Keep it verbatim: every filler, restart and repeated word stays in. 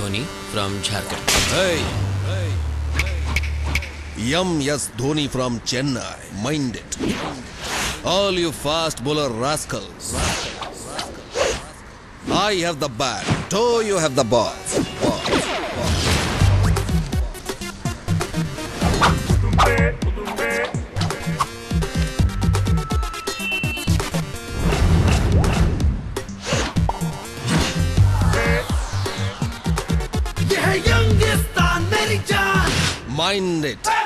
Dhoni from Jharkhand. Hey! M S Dhoni from Chennai. Mind it. All you fast bowler rascals. I have the bat. Do you have the ball? Ball. Mind it.